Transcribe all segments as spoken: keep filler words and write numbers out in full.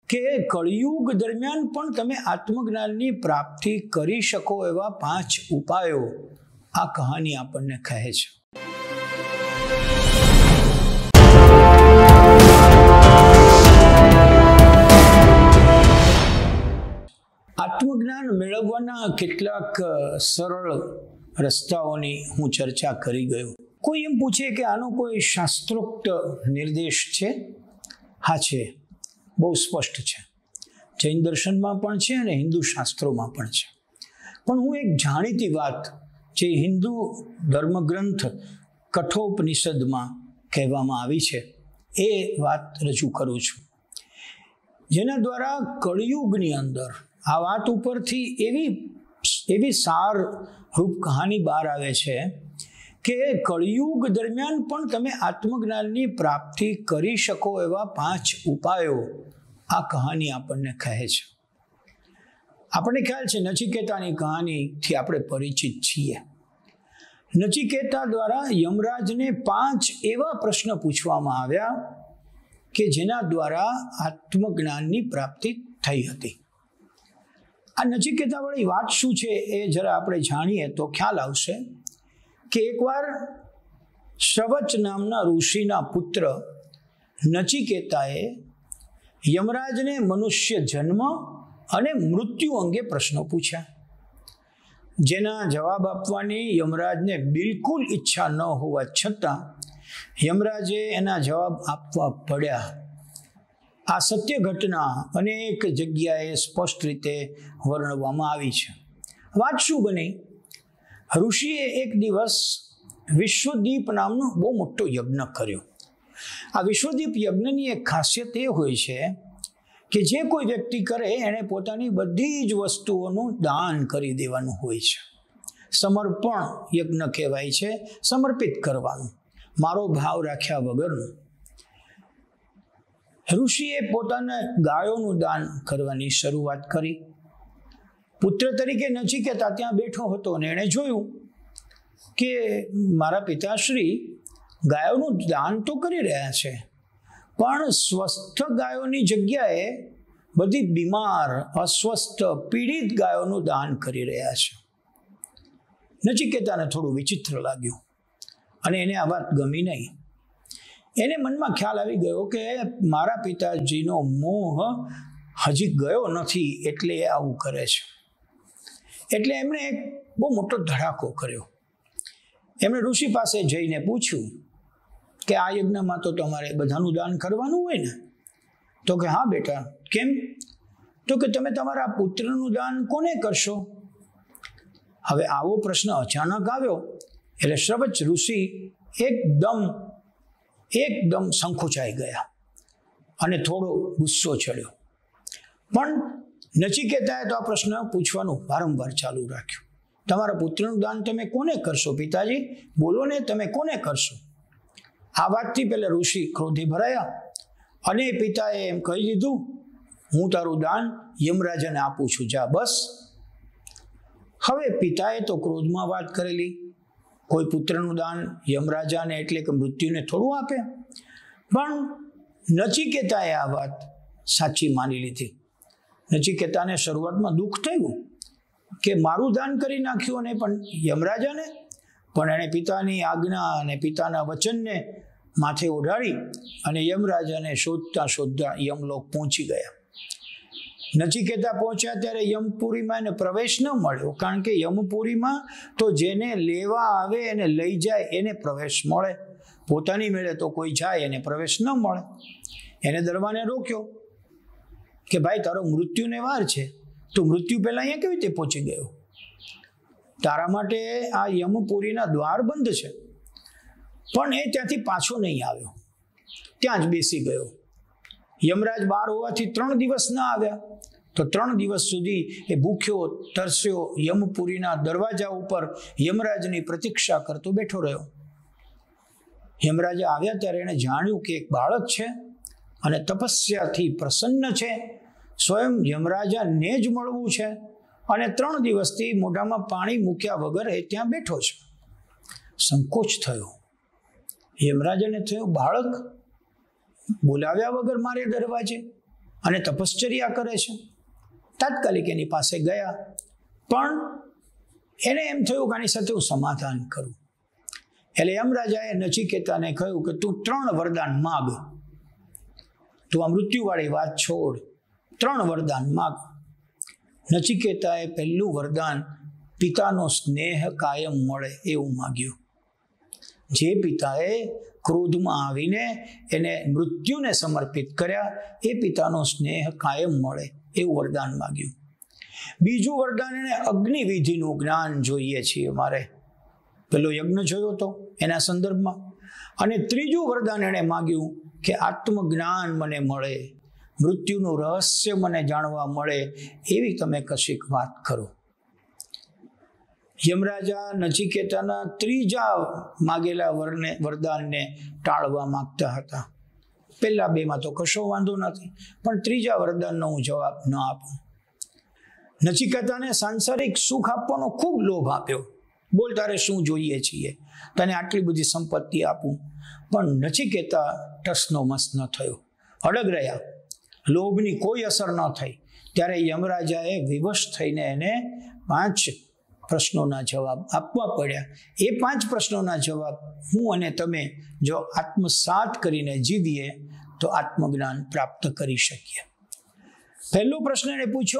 કે કળિયુગ દરમિયાન પણ તમે આત્મજ્ઞાનની પ્રાપ્તિ કરી શકો એવા પાંચ ઉપાયો આ કહાની આપણને કહે છે. આત્મજ્ઞાન મેળવવાના કેટલાક સરળ રસ્તાઓની હું ચર્ચા કરી ગયો. કોઈ એમ પૂછે કે આનો કોઈ શાસ્ત્રોક્ત નિર્દેશ છે? હા છે, બહુ સ્પષ્ટ છે. જૈન દર્શનમાં પણ છે અને હિન્દુ શાસ્ત્રોમાં પણ છે. પણ હું એક જાણીતી વાત જે હિન્દુ ધર્મગ્રંથ કઠોપનિષદમાં કહેવામાં આવી છે એ વાત રજૂ કરું છું, જેના દ્વારા કળિયુગની અંદર આ વાત ઉપરથી એવી એવી સાર રૂપ કહાની બહાર આવે છે કે કળિયુગ દરમિયાન પણ તમે આત્મજ્ઞાનની પ્રાપ્તિ કરી શકો એવા પાંચ ઉપાયો આ કહાની આપણને કહે છે. આપણને ખ્યાલ છે નચિકેતાની કહાનીથી આપણે પરિચિત છીએ. નચિકેતા દ્વારા યમરાજને પાંચ એવા પ્રશ્ન પૂછવામાં આવ્યા કે જેના દ્વારા આત્મજ્ઞાનની પ્રાપ્તિ થઈ હતી. આ નચિકેતાવાળી વાત શું છે એ જરા આપણે જાણીએ તો ખ્યાલ આવશે કે એકવાર શ્રવચ નામના ઋષિના પુત્ર નચિકેતાએ યમરાજને મનુષ્ય જન્મ અને મૃત્યુ અંગે પ્રશ્નો પૂછ્યા, જેના જવાબ આપવાની યમરાજને બિલકુલ ઈચ્છા ન હોવા છતાં યમરાજે એના જવાબ આપવા પડ્યા. આ સત્ય ઘટના અનેક જગ્યાએ સ્પષ્ટ રીતે વર્ણવવામાં આવી છે. વાત શું બની? ઋષિએ એક દિવસ વિશ્વદીપ નામનો બહુ મોટો યજ્ઞ કર્યો. આ વિશ્વદીપ યજ્ઞની એક ખાસિયત એ હોય છે કે જે કોઈ વ્યક્તિ કરે એણે પોતાની બધી જ વસ્તુઓનું દાન કરી દેવાનું હોય છે. સમર્પણ યજ્ઞ કહેવાય છે, સમર્પિત કરવાનું, મારો ભાવ રાખ્યા વગરનું. ઋષિએ પોતાના ગાયોનું દાન કરવાની શરૂઆત કરી. પુત્ર તરીકે નચિકેતા ત્યાં બેઠો હતો અને એણે જોયું કે મારા પિતાશ્રી ગાયોનું દાન તો કરી રહ્યા છે, પણ સ્વસ્થ ગાયોની જગ્યાએ બધી બીમાર, અસ્વસ્થ, પીડિત ગાયોનું દાન કરી રહ્યા છે. નચિકેતાને થોડું વિચિત્ર લાગ્યું અને એને આ વાત ગમી નહીં. એને મનમાં ખ્યાલ આવી ગયો કે મારા પિતાજીનો મોહ હજી ગયો નથી એટલે એ આવું કરે છે. એટલે એમણે એક બહુ મોટો ધડાકો કર્યો. એમણે ઋષિ પાસે જઈને પૂછ્યું કે આ યજ્ઞમાં તો તમારે બધાનું દાન કરવાનું હોય ને? તો કે હા બેટા. કેમ? તો કે તમે તમારા પુત્રનું દાન કોને કરશો? હવે આવો પ્રશ્ન અચાનક આવ્યો એટલે શ્રવચ ઋષિ એકદમ એકદમ સંકોચાઈ ગયા અને થોડો ગુસ્સો ચડ્યો. પણ નચિકેતાએ તો આ પ્રશ્ન પૂછવાનું વારંવાર ચાલુ રાખ્યું. તમારા પુત્રનું દાન તમે કોને કરશો પિતાજી? બોલો ને, તમે કોને કરશો? આ વાતથી પહેલા ઋષિ ક્રોધે ભરાયા અને પિતાએ એમ કહી દીધું, હું તારું દાન યમરાજાને આપું છું, જા બસ. હવે પિતાએ તો ક્રોધમાં વાત કરેલી. કોઈ પુત્રનું દાન યમરાજાને એટલે કે મૃત્યુને થોડું આપે? પણ નચિકેતાએ આ વાત સાચી માની લીધી. નચિકેતાને શરૂઆતમાં દુઃખ થયું કે મારું દાન કરી નાખ્યું અને પણ યમરાજાને. પણ એણે પિતાની આજ્ઞા અને પિતાના વચનને માથે ઓઢાડી અને યમરાજાને શોધતા શોધતા યમલોક પહોંચી ગયા. નચિકેતા પહોંચ્યા ત્યારે યમપુરીમાં એને પ્રવેશ ન મળ્યો, કારણ કે યમપુરીમાં તો જેને લેવા આવે એને લઈ જાય એને પ્રવેશ મળે, પોતાની મેળે તો કોઈ જાય એને પ્રવેશ ન મળે. એને દરવાને રોક્યો કે ભાઈ તારો મૃત્યુને વાર છે, તું મૃત્યુ પહેલાં અહીંયા કેવી રીતે પહોંચી ગયો? તારા માટે આ યમપુરીના દ્વાર બંધ છે. પણ એ ત્યાંથી પાછો નહીં આવ્યો, ત્યાં જ બેસી ગયો. યમરાજ બહાર હોવાથી ત્રણ દિવસ ના આવ્યા, તો ત્રણ દિવસ સુધી એ ભૂખ્યો તરસ્યો યમપુરીના દરવાજા ઉપર યમરાજની પ્રતીક્ષા કરતો બેઠો રહ્યો. યમરાજે આવ્યા ત્યારે એણે જાણ્યું કે એક બાળક છે અને તપસ્યાથી પ્રસન્ન છે, સ્વયં યમરાજાને જ મળવું છે અને ત્રણ દિવસથી મોઢામાં પાણી મૂક્યા વગર એ ત્યાં બેઠો છે. સંકોચ થયો. યમરાજાને થયું બાળક બોલાવ્યા વગર મારે દરવાજે અને તપશ્ચર્યા કરે છે. તાત્કાલિક એની પાસે ગયા, પણ એને એમ થયું કે આની સાથે હું સમાધાન કરું. એટલે યમરાજાએ નચિકેતાને કહ્યું કે તું ત્રણ વરદાન માગ, તું આ મૃત્યુવાળી વાત છોડ, ત્રણ વરદાન માગ. નચિકેતાએ પહેલું વરદાન પિતાનો સ્નેહ કાયમ મળે એવું માગ્યું. જે પિતાએ ક્રોધમાં આવીને એને મૃત્યુને સમર્પિત કર્યા, એ પિતાનો સ્નેહ કાયમ મળે એવું વરદાન માગ્યું. બીજું વરદાન એને અગ્નિવિધિનું જ્ઞાન જોઈએ છીએ મારે, પેલો યજ્ઞ જોયો તો એના સંદર્ભમાં. અને ત્રીજું વરદાન એણે માગ્યું કે આત્મજ્ઞાન મને મળે, મૃત્યુનું રહસ્ય મને જાણવા મળે એવી તમે કશીક વાત કરો. યમરાજા નચિકેતાના ત્રીજા માગેલા વરને વરદાનને ટાળવા માંગતા હતા. પહેલા બેમાં તો કશો વાંધો નથી, પણ ત્રીજા વરદાનનો હું જવાબ ન આપું. નચિકેતાને સાંસારિક સુખ આપવાનો ખૂબ લોભ આપ્યો. બોલ, તારે શું જોઈએ છીએ, તને આટલી બધી સંપત્તિ આપું. પણ નચિકેતા ટસનો મસ ન થયો, અડગ રહ્યા, લોભની કોઈ અસર ન થઈ. ત્યારે યમરાજાએ વિવશ થઈને એને પાંચ પ્રશ્નોના જવાબ આપવા પડ્યા. એ પાંચ પ્રશ્નોના જવાબ હું અને તમે જો આત્મસાત કરીને જીવીએ તો આત્મજ્ઞાન પ્રાપ્ત કરી શકીએ. પહેલો પ્રશ્ન એને પૂછ્યો,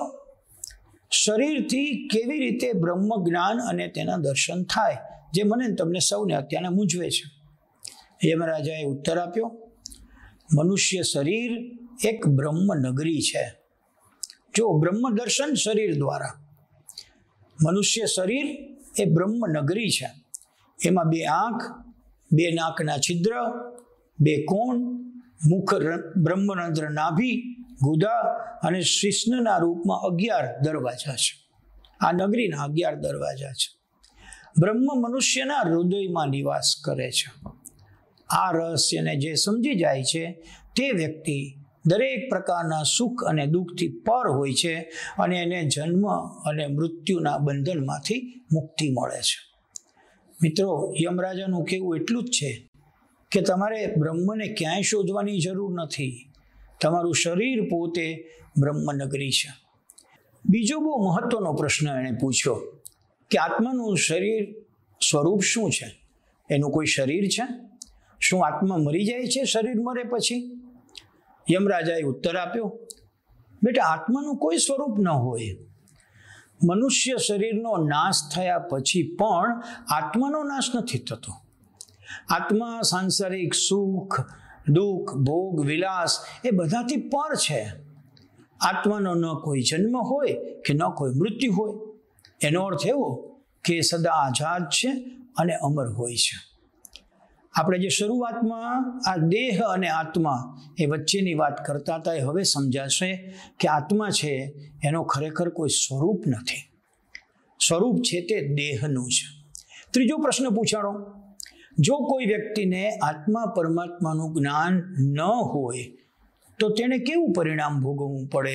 શરીરથી કેવી રીતે બ્રહ્મ જ્ઞાન અને તેના દર્શન થાય, જે મને તમને સૌને અત્યારે મૂંઝવે છે. યમરાજાએ ઉત્તર આપ્યો, મનુષ્ય શરીર એક બ્રહ્મ નગરી છે. જો બ્રહ્મ દર્શન શરીર દ્વારા, મનુષ્ય શરીર એ બ્રહ્મ નગરી છે. એમાં બે આંખ, બે નાકના છિદ્ર, બે કોણ, મુખ બ્રહ્મરંધ્ર નાભી, ગુદા અને શિશ્નના રૂપમાં અગિયાર દરવાજા છે. આ નગરીના અગિયાર દરવાજા છે. બ્રહ્મ મનુષ્યના હૃદયમાં નિવાસ કરે છે. આ રહસ્યને જે સમજી જાય છે તે વ્યક્તિ દરેક પ્રકારના સુખ અને દુઃખથી પર હોય છે અને એને જન્મ અને મૃત્યુના બંધનમાંથી મુક્તિ મળે છે. મિત્રો, યમરાજાનું કહેવું એટલું જ છે કે તમારે બ્રહ્મને ક્યાંય શોધવાની જરૂર નથી. તમારું શરીર પોતે બ્રહ્મનગરી છે. બીજો બહુ મહત્વનો પ્રશ્ન એણે પૂછ્યો કે આત્માનું શરીર સ્વરૂપ શું છે? એનું કોઈ શરીર છે? શું આત્મા મરી જાય છે શરીર મરે પછી? યમરાજાએ ઉત્તર આપ્યો, બેટા, આત્માનું કોઈ સ્વરૂપ ન હોય. મનુષ્ય શરીરનો નાશ થયા પછી પણ આત્માનો નાશ નથી થતો. આત્મા સાંસારિક સુખ, દુઃખ, ભોગ, વિલાસ એ બધાથી પર છે. આત્માનો ન કોઈ જન્મ હોય કે ન કોઈ મૃત્યુ હોય. એનો અર્થ એવો કે સદા આઝાદ છે અને અમર હોય છે. આપણે જે શરૂઆતમાં આ દેહ અને આત્મા એ વચ્ચેની વાત કરતા હતા, એ હવે સમજાશે કે આત્મા છે એનો ખરેખર કોઈ સ્વરૂપ નથી. સ્વરૂપ છે તે દેહનું છે. ત્રીજો પ્રશ્ન પૂછાણો, જો કોઈ વ્યક્તિને આત્મા પરમાત્માનું જ્ઞાન ન હોય તો તેને કેવું પરિણામ ભોગવવું પડે?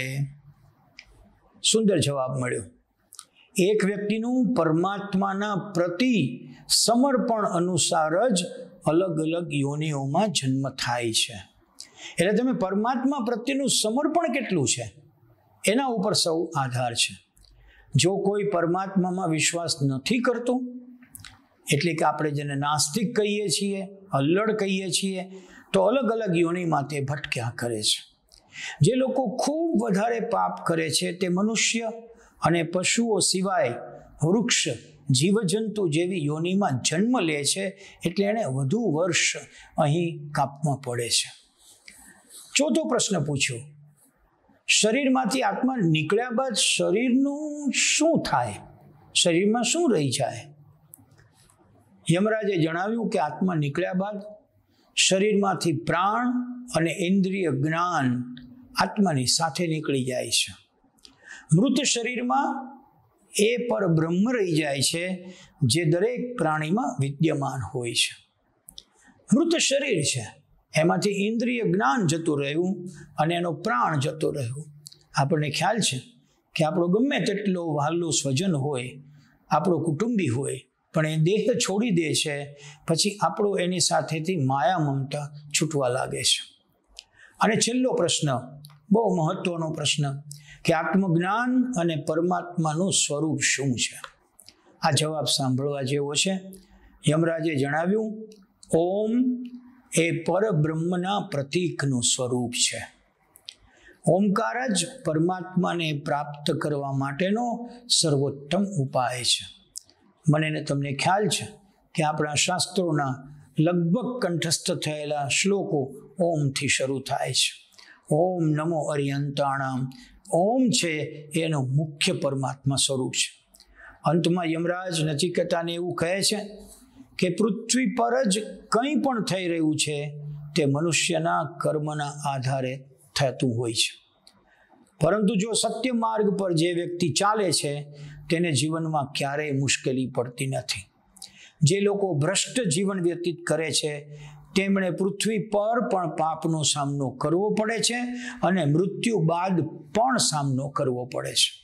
સુંદર જવાબ મળ્યો. એક વ્યક્તિનું પરમાત્માના પ્રતિ સમર્પણ અનુસાર જ અલગ અલગ યોનિઓમાં જન્મ થાય છે. એટલે તમે પરમાત્મા પ્રત્યેનું સમર્પણ કેટલું છે એના ઉપર સૌ આધાર છે. જો કોઈ પરમાત્મામાં વિશ્વાસ નથી કરતું, એટલે કે આપણે જેને નાસ્તિક કહીએ છીએ, અલ્લડ કહીએ છીએ, તો અલગ અલગ યોનિમાં તે ભટક્યા કરે છે. જે લોકો ખૂબ વધારે પાપ કરે છે તે મનુષ્ય અને પશુઓ સિવાય વૃક્ષ, જીવજંતુ જેવી યોનિમાં જન્મ લે છે, એટલે એને વધુ વર્ષ અહીં કાપવા પડે છે. ચોથો પ્રશ્ન પૂછ્યો, શરીરમાંથી આત્મા નીકળ્યા બાદ શરીરનું શું થાય? શરીરમાં શું રહી જાય? યમરાજે જણાવ્યું કે આત્મા નીકળ્યા બાદ શરીરમાંથી પ્રાણ અને ઇન્દ્રિય જ્ઞાન આત્માની સાથે નીકળી જાય છે. મૃત શરીરમાં એ પર બ્રહ્મ રહી જાય છે જે દરેક પ્રાણીમાં વિદ્યમાન હોય છે. મૃત શરીર છે એમાંથી ઇન્દ્રિય જ્ઞાન જતું રહ્યું અને એનો પ્રાણ જતો રહ્યો. આપણને ખ્યાલ છે કે આપણો ગમે તેટલો વહાલો સ્વજન હોય, આપણો કુટુંબી હોય, પણ એ દેહ છોડી દે છે પછી આપણો એની સાથેથી માયા મમતા છૂટવા લાગે છે. અને છેલ્લો પ્રશ્ન બહુ મહત્વનો પ્રશ્ન કે આત્મજ્ઞાન અને પરમાત્માનું સ્વરૂપ શું છે? આ જવાબ સાંભળવા જેવો છે. યમરાજે જણાવ્યું, ઓમ એ પરબ્રહ્મના પ્રતીકનું સ્વરૂપ છે. ઓમકાર જ પરમાત્માને પ્રાપ્ત કરવા માટેનો સર્વોત્તમ ઉપાય છે. મને ને તમને ખ્યાલ છે કે આપણા શાસ્ત્રોના લગભગ કંઠસ્થ થયેલા શ્લોકો ઓમથી શરૂ થાય છે. ઓમ નમો અરિયંતાણામ. ઓમ છે એનું મુખ્ય પરમાત્મા સ્વરૂપ છે. અંતમાં યમરાજ નચિકેતાને એવું કહે છે કે પૃથ્વી પર જ કંઈ પણ થઈ રહ્યું છે તે મનુષ્યના કર્મના આધારે થતું હોય છે. પરંતુ જો સત્ય માર્ગ પર જે વ્યક્તિ ચાલે છે તેને જીવનમાં ક્યારેય મુશ્કેલી પડતી નથી. જે લોકો ભ્રષ્ટ જીવન વ્યતીત કરે છે તેમણે પૃથ્વી પર પણ પાપનો સામનો કરવો પડે છે અને મૃત્યુ બાદ પણ સામનો કરવો પડે છે.